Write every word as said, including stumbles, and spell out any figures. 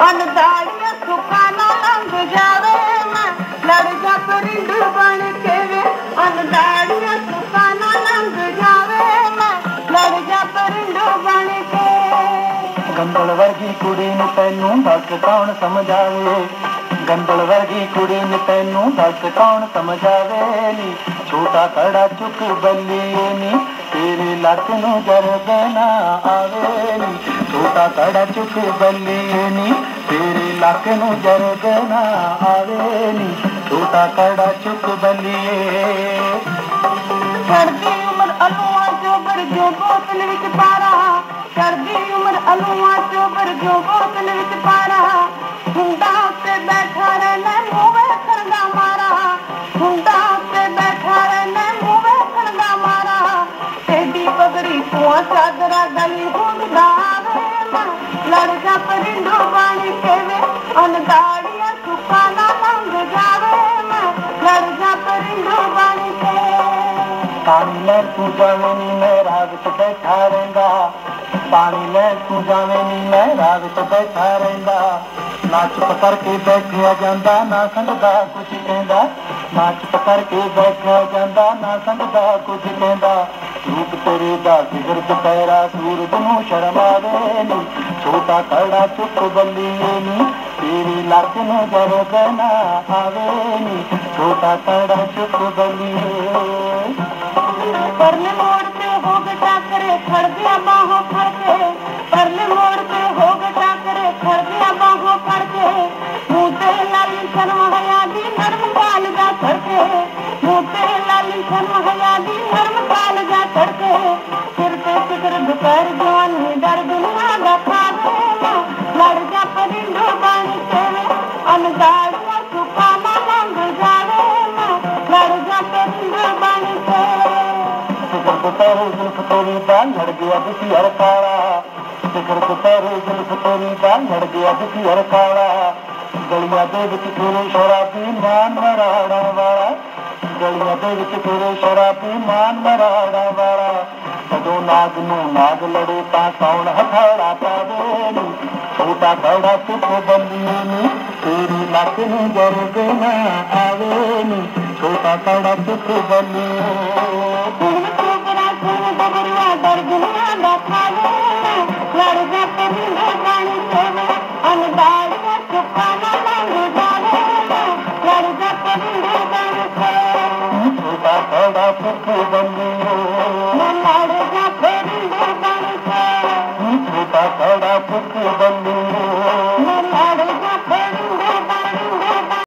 अनदाड़िया सुखा ना लंघ जावे मैं लड़ जा परिंदू बन के वे अनदाड़िया सुखा ना लंघ जावे मैं लड़ जा परिंदू बन के। गंदल वर्गी कुड़ी नु तैनू दस कौन समझावे गंदल वर्गी कुड़ी नु तैनू दस कौन समझावे नी छोटा कड़ा चुक बल्ली नी तेरे लक नू जरद ना आवे नी छोटा कड़ा चुक बल्ली नी तेरे लक नू जरद ना आवे नी छोटा कड़ा चुक बल्लिए। चढ़दी उम्र अलुआ चोबर जो बोतल विच पारा चढ़दी उम्र अलुआ चोबर जो बोतल विच पारा हुंडा उत्ते बैठा रहना मुंह वेखण दा मारा हुंडा उत्ते बैठा रहना मुंह वेखण दा मारा तेरी पगड़ी कुआ चादरा गली हुंदा आवे मैं लड़ जा परिंदू बन के वे अनदाड़िया सुखा ना लंघ जावे मैं लड़ जा परिंदू बन के। पानी ले तू जावे नी मैं रात बैठा रहंदा पानी ले तू जावे नी मैं रात बैठा रहंदा ना चुप करके बैठिया जांदा ना संगदा कुछ कहंदा ना चुप करके बैठिया जांदा ना संगदा कुछ कहंदा रूप तेरे दा फिकर दुपहरा सूरज नू शर्म आवे नी छोटा कड़ा चुप बल्लिए नी तेरी लक नू जरद ना आवे नी छोटा कड़ा चुप बल्लिए। परले मोड़ पे हो गटा करे खड़ गया बाहों फड़ के परले मोड़ पे हो गटा करे खड़ गया बाहों फड़ के मुँह ते लाली शर्म हया दी नरम काल जा छड़के मुँह ते लाली शर्म हया दी नरम काल जा छड़के सिर पे फिक्र दुपहर जवानी डर दुनिया दा खावे लड़ जा परिंदू बन के वे अनदाड़िया सुखा ना लंघ जावे लड़ जा परिंदू बन के। फिकर दुपहरे जुल्फ तेरी दा लड़ गया दिसी हर काला फिकर दुपहरे जुल्फ तेरी दा लड़ गया दिसी हर काला गलियां दे विच तेरे शराबी मान मराड़ा वाला गलियां दे विच तेरे शराबी मान मराड़ा वाला जदों नाग नू नाग लड़े तां कौन हथौड़ा पावे नी छोटा कड़ा चुप बल्लिए नी तेरी लक नू जरद ना आवे नी छोटा कड़ा चुप बल्लिए। डर दुनिया दा खावे लड़ जा परिंदू बन के वे अनदाड़िया सुखा ना लंघ जावे लड़ जा परिंदू बन के। छोटा कड़ा चुप बल्लिए लड़ जा परिंदू बन के छोटा कड़ा चुप बल्लिए।